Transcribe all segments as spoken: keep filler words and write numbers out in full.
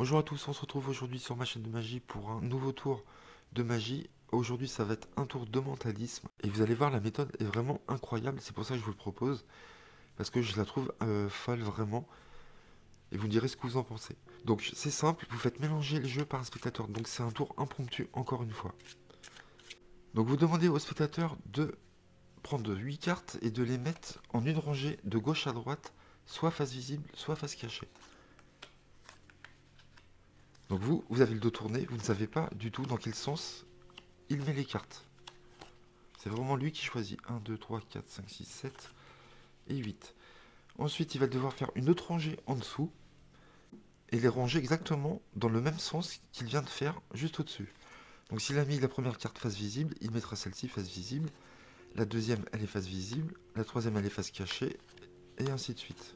Bonjour à tous, on se retrouve aujourd'hui sur ma chaîne de magie pour un nouveau tour de magie. Aujourd'hui ça va être un tour de mentalisme et vous allez voir la méthode est vraiment incroyable, c'est pour ça que je vous le propose parce que je la trouve euh, folle vraiment et vous me direz ce que vous en pensez. Donc c'est simple, vous faites mélanger les jeux par un spectateur, donc c'est un tour impromptu encore une fois. Donc vous demandez au spectateur de prendre huit cartes et de les mettre en une rangée de gauche à droite, soit face visible, soit face cachée. Donc vous, vous avez le dos tourné, vous ne savez pas du tout dans quel sens il met les cartes. C'est vraiment lui qui choisit. un, deux, trois, quatre, cinq, six, sept et huit. Ensuite, il va devoir faire une autre rangée en dessous et les ranger exactement dans le même sens qu'il vient de faire juste au-dessus. Donc s'il a mis la première carte face visible, il mettra celle-ci face visible. La deuxième, elle est face visible. La troisième, elle est face cachée. Et ainsi de suite.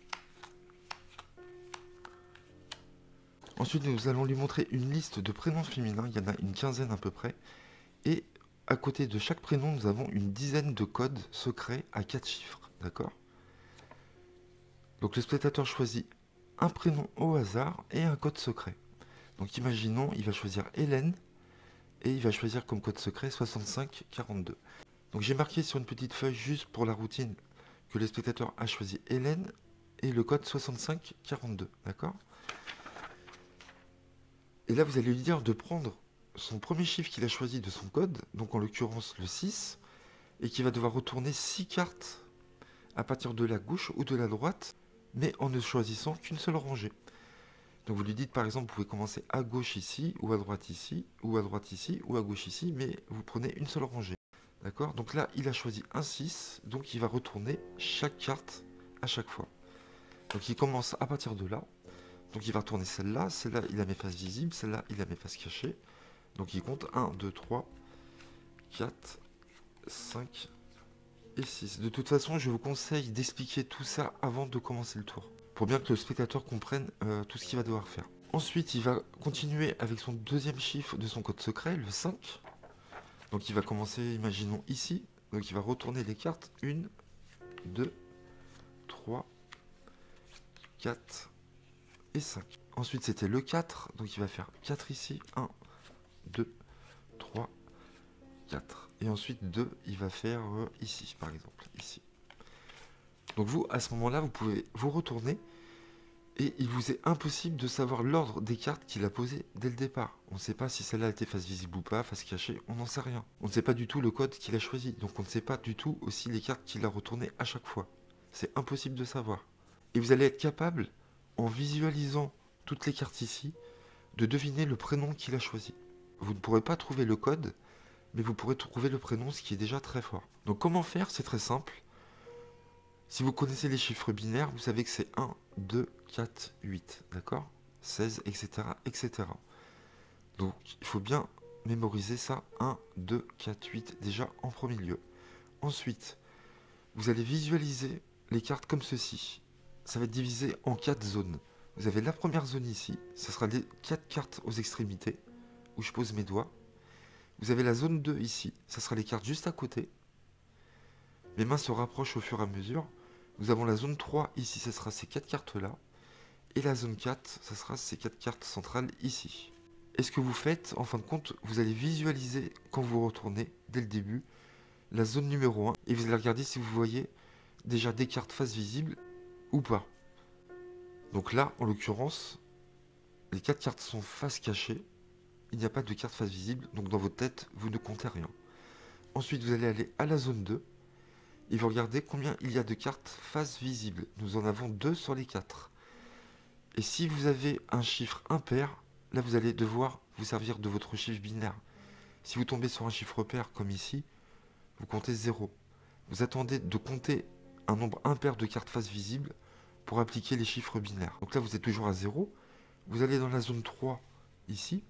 Ensuite, nous allons lui montrer une liste de prénoms féminins. Il y en a une quinzaine à peu près. Et à côté de chaque prénom, nous avons une dizaine de codes secrets à quatre chiffres. D'accord? Donc le spectateur choisit un prénom au hasard et un code secret. Donc imaginons, il va choisir Hélène et il va choisir comme code secret soixante-cinq quarante-deux. Donc j'ai marqué sur une petite feuille juste pour la routine que le spectateur a choisi Hélène et le code soixante-cinq quarante-deux. D'accord? Et là, vous allez lui dire de prendre son premier chiffre qu'il a choisi de son code, donc en l'occurrence le six, et qu'il va devoir retourner six cartes à partir de la gauche ou de la droite, mais en ne choisissant qu'une seule rangée. Donc vous lui dites par exemple, vous pouvez commencer à gauche ici, ou à droite ici, ou à droite ici, ou à gauche ici, mais vous prenez une seule rangée. D'accord? Donc là, il a choisi un six, donc il va retourner chaque carte à chaque fois. Donc il commence à partir de là. Donc il va retourner celle-là, celle-là il la met face visible, celle-là il la met face cachée. Donc il compte un, deux, trois, quatre, cinq et six. De toute façon, je vous conseille d'expliquer tout ça avant de commencer le tour, pour bien que le spectateur comprenne euh, tout ce qu'il va devoir faire. Ensuite, il va continuer avec son deuxième chiffre de son code secret, le cinq. Donc il va commencer, imaginons ici. Donc il va retourner les cartes, un, deux, trois, quatre et cinq. Ensuite c'était le quatre, donc il va faire quatre ici, un, deux, trois, quatre. Et ensuite deux, il va faire euh, ici, par exemple, ici. Donc vous, à ce moment-là, vous pouvez vous retourner et il vous est impossible de savoir l'ordre des cartes qu'il a posées dès le départ. On ne sait pas si celle-là était face visible ou pas, face cachée, on n'en sait rien. On ne sait pas du tout le code qu'il a choisi, donc on ne sait pas du tout aussi les cartes qu'il a retournées à chaque fois. C'est impossible de savoir. Et vous allez être capable, en visualisant toutes les cartes ici, de deviner le prénom qu'il a choisi. Vous ne pourrez pas trouver le code, mais vous pourrez trouver le prénom, ce qui est déjà très fort. Donc comment faire? C'est très simple. Si vous connaissez les chiffres binaires, vous savez que c'est un, deux, quatre, huit, d'accord? seize, et cetera, et cetera. Donc il faut bien mémoriser ça, un, deux, quatre, huit, déjà en premier lieu. Ensuite, vous allez visualiser les cartes comme ceci. Ça va être divisé en quatre zones. Vous avez la première zone ici, ce sera les quatre cartes aux extrémités, où je pose mes doigts. Vous avez la zone deux ici, ça sera les cartes juste à côté. Mes mains se rapprochent au fur et à mesure. Nous avons la zone trois ici, ça sera ces quatre cartes-là. Et la zone quatre, ça sera ces quatre cartes centrales ici. Et ce que vous faites, en fin de compte, vous allez visualiser, quand vous retournez, dès le début, la zone numéro un. Et vous allez regarder si vous voyez déjà des cartes face visible ou pas. Donc là, en l'occurrence, les quatre cartes sont face cachée. Il n'y a pas de carte face visible, donc dans votre tête, vous ne comptez rien. Ensuite, vous allez aller à la zone deux. Et vous regardez combien il y a de cartes face visible. Nous en avons deux sur les quatre. Et si vous avez un chiffre impair, là vous allez devoir vous servir de votre chiffre binaire. Si vous tombez sur un chiffre pair comme ici, vous comptez zéro. Vous attendez de compter un nombre impair de cartes face visible pour appliquer les chiffres binaires. Donc là vous êtes toujours à zéro. Vous allez dans la zone trois ici.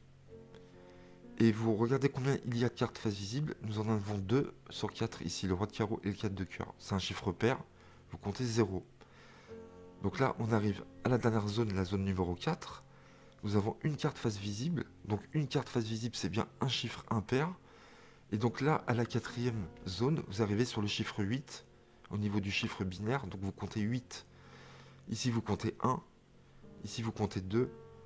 Et vous regardez combien il y a de cartes face visible. Nous en avons deux sur quatre ici, le roi de carreau et le quatre de cœur. C'est un chiffre pair, vous comptez zéro. Donc là, on arrive à la dernière zone, la zone numéro quatre. Nous avons une carte face visible. Donc une carte face visible, c'est bien un chiffre impair. Et donc là, à la quatrième zone, vous arrivez sur le chiffre huit, au niveau du chiffre binaire. Donc vous comptez huit. Ici, vous comptez un. Ici, vous comptez deux.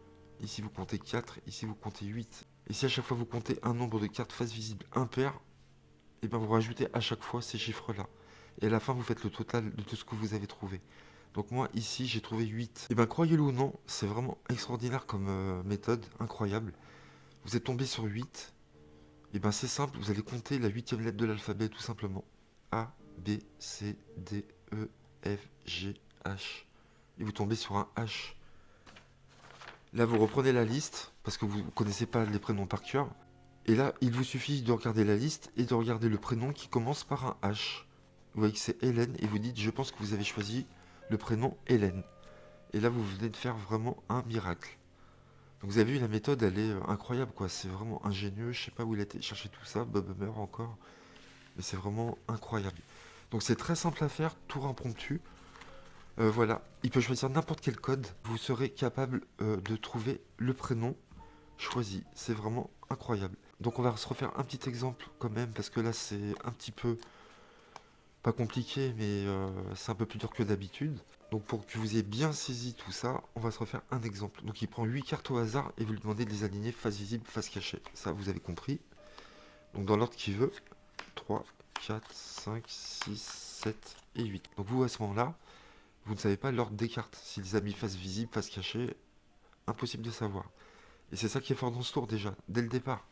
ici vous comptez quatre, ici vous comptez huit. Et si à chaque fois vous comptez un nombre de cartes face visible impair, et bien vous rajoutez à chaque fois ces chiffres-là. Et à la fin, vous faites le total de tout ce que vous avez trouvé. Donc moi, ici, j'ai trouvé huit. Et bien, croyez-le ou non, c'est vraiment extraordinaire comme euh, méthode, incroyable. Vous êtes tombé sur huit. Et bien, c'est simple, vous allez compter la huitième lettre de l'alphabet, tout simplement. A, B, C, D, E, F, G, H. Et vous tombez sur un H. Là, vous reprenez la liste, parce que vous ne connaissez pas les prénoms par cœur. Et là, il vous suffit de regarder la liste et de regarder le prénom qui commence par un H. Vous voyez que c'est Hélène et vous dites, je pense que vous avez choisi le prénom Hélène. Et là, vous venez de faire vraiment un miracle. Donc vous avez vu, la méthode, elle est incroyable, quoi. C'est vraiment ingénieux. Je sais pas où il a été chercher tout ça, Bob meurt encore. Mais c'est vraiment incroyable. Donc c'est très simple à faire, tour impromptu. Euh, voilà, il peut choisir n'importe quel code. Vous serez capable euh, de trouver le prénom choisi. C'est vraiment incroyable. Donc on va se refaire un petit exemple quand même, parce que là c'est un petit peu... pas compliqué, mais euh, c'est un peu plus dur que d'habitude. Donc pour que vous ayez bien saisi tout ça, on va se refaire un exemple. Donc il prend huit cartes au hasard et vous lui demandez de les aligner face visible, face cachée. Ça, vous avez compris. Donc dans l'ordre qu'il veut, trois, quatre, cinq, six, sept et huit. Donc vous, à ce moment-là, vous ne savez pas l'ordre des cartes. S'il les a mis face visible, face cachée, impossible de savoir. Et c'est ça qui est fort dans ce tour déjà, dès le départ.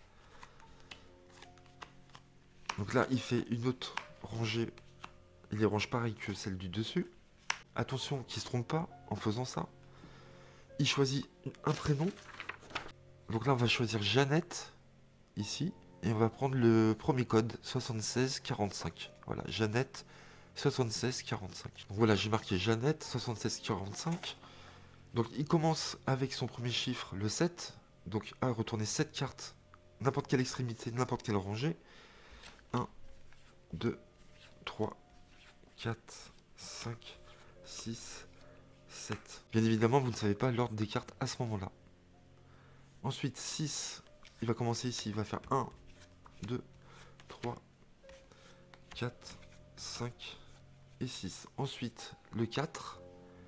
Donc là, il fait une autre rangée. Il les range pareil que celle du dessus. Attention qu'il ne se trompe pas en faisant ça. Il choisit un prénom. Donc là, on va choisir Jeannette, ici. Et on va prendre le premier code, soixante-seize quarante-cinq. Voilà, Jeannette, soixante-seize quarante-cinq. Donc voilà, j'ai marqué Jeannette, soixante-seize quarante-cinq. Donc il commence avec son premier chiffre, le sept. Donc à retourner sept cartes, n'importe quelle extrémité, n'importe quelle rangée. un, deux, trois, quatre, cinq, six, sept. Bien évidemment, vous ne savez pas l'ordre des cartes à ce moment-là. Ensuite, six, il va commencer ici, il va faire un, deux, trois, quatre, cinq et six. Ensuite, le quatre,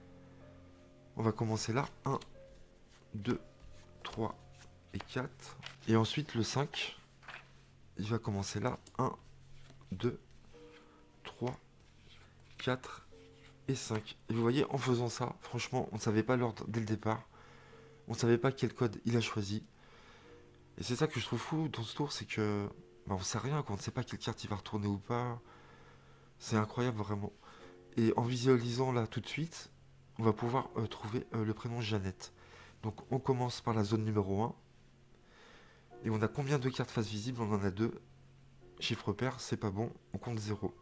on va commencer là, un, deux, trois et quatre. Et ensuite, le cinq, il va commencer là, un, deux, trois, quatre et cinq. Et vous voyez, en faisant ça, franchement, on ne savait pas l'ordre dès le départ. On ne savait pas quel code il a choisi. Et c'est ça que je trouve fou dans ce tour, c'est que bah, on sait rien, quoi. On ne sait pas quelle carte il va retourner ou pas. C'est incroyable, vraiment. Et en visualisant là tout de suite, on va pouvoir euh, trouver euh, le prénom Jeannette. Donc on commence par la zone numéro un. Et on a combien de cartes face visible? On en a deux. Chiffre pair, c'est pas bon, on compte zéro.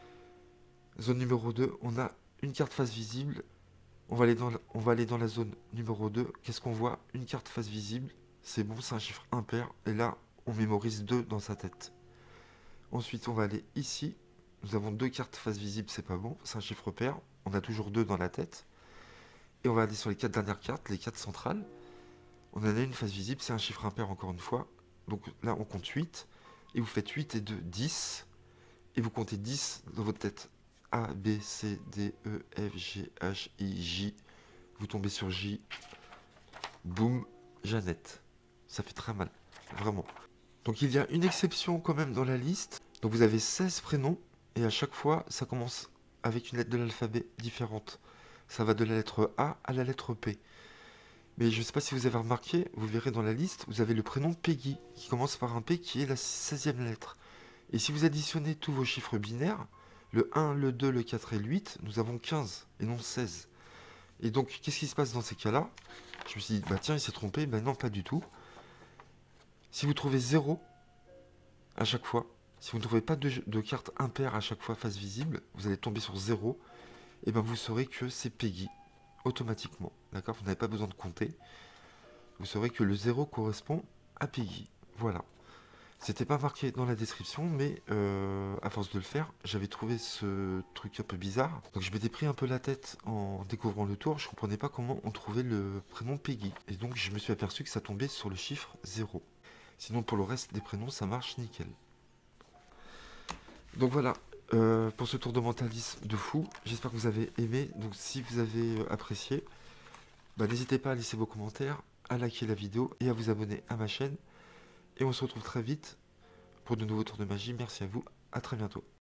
Zone numéro deux, on a une carte face visible. On va aller dans la, on va aller dans la zone numéro deux. Qu'est-ce qu'on voit? Une carte face visible. C'est bon, c'est un chiffre impair. Et là, on mémorise deux dans sa tête. Ensuite, on va aller ici. Nous avons deux cartes face visible, c'est pas bon. C'est un chiffre pair. On a toujours deux dans la tête. Et on va aller sur les quatre dernières cartes, les quatre centrales. On en a une face visible, c'est un chiffre impair encore une fois. Donc là, on compte huit. Et vous faites huit et deux, dix. Et vous comptez dix dans votre tête. A, B, C, D, E, F, G, H, I, J. Vous tombez sur J. Boum, Jeannette. Ça fait très mal, vraiment. Donc il y a une exception quand même dans la liste. Donc vous avez seize prénoms. Et à chaque fois, ça commence avec une lettre de l'alphabet différente. Ça va de la lettre A à la lettre P. Mais je ne sais pas si vous avez remarqué, vous verrez dans la liste, vous avez le prénom Peggy, qui commence par un P, qui est la seizième lettre. Et si vous additionnez tous vos chiffres binaires, le un, le deux, le quatre et le huit, nous avons quinze et non seize. Et donc, qu'est-ce qui se passe dans ces cas-là? Je me suis dit, bah tiens, il s'est trompé. Ben non, pas du tout. Si vous trouvez zéro à chaque fois, si vous ne trouvez pas de, de carte impaire à chaque fois face visible, vous allez tomber sur zéro, et ben vous saurez que c'est Peggy, automatiquement. D'accord? Vous n'avez pas besoin de compter. Vous saurez que le zéro correspond à Peggy. Voilà. C'était pas marqué dans la description, mais euh, à force de le faire, j'avais trouvé ce truc un peu bizarre. Donc je m'étais pris un peu la tête en découvrant le tour. Je comprenais pas comment on trouvait le prénom Peggy. Et donc je me suis aperçu que ça tombait sur le chiffre zéro. Sinon pour le reste des prénoms, ça marche nickel. Donc voilà, euh, pour ce tour de mentalisme de fou. J'espère que vous avez aimé. Donc si vous avez apprécié, bah, n'hésitez pas à laisser vos commentaires, à liker la vidéo et à vous abonner à ma chaîne. Et on se retrouve très vite pour de nouveaux tours de magie. Merci à vous, à très bientôt.